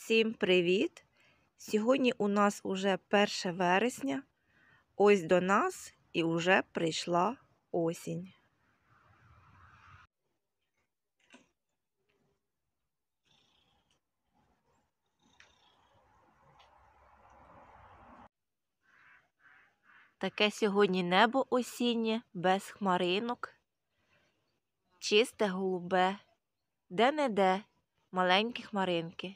Всім привіт! Сьогодні у нас уже 1 вересня. Ось до нас і вже прийшла осінь. Таке сьогодні небо осіннє, без хмаринок, чисте голубе, де-не-де маленькі хмаринки.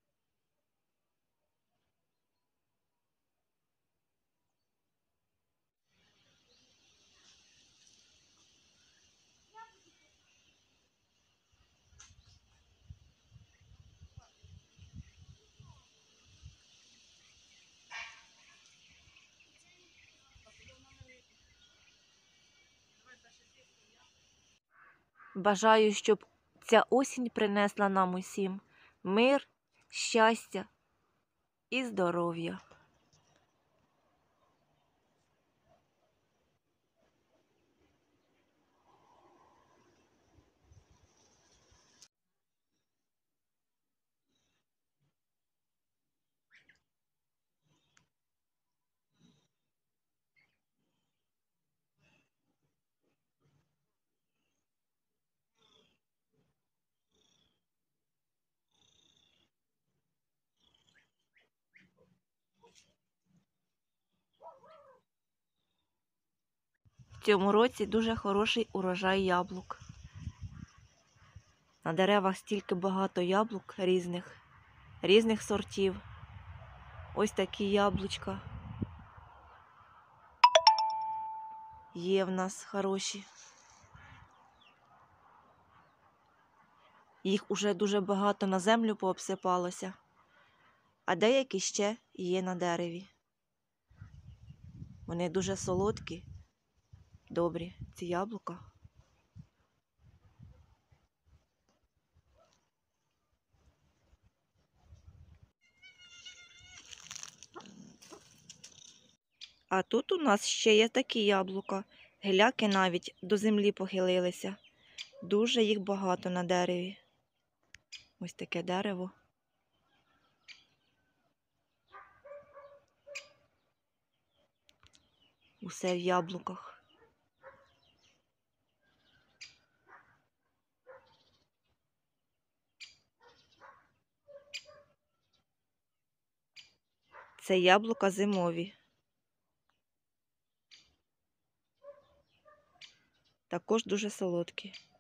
Бажаю, щоб ця осінь принесла нам усім мир, щастя і здоров'я. В цьому році дуже хороший урожай яблук. На деревах стільки багато яблук різних сортів. Ось такі яблучка є в нас хороші. Їх уже дуже багато на землю пообсипалося, а деякі ще є на дереві. Вони дуже солодкі, добрі, ці яблука. А тут у нас ще є такі яблука. Гіляки навіть до землі похилилися. Дуже їх багато на дереві. Ось таке дерево. Усе в яблуках. Це яблука зимові. Також дуже солодкі.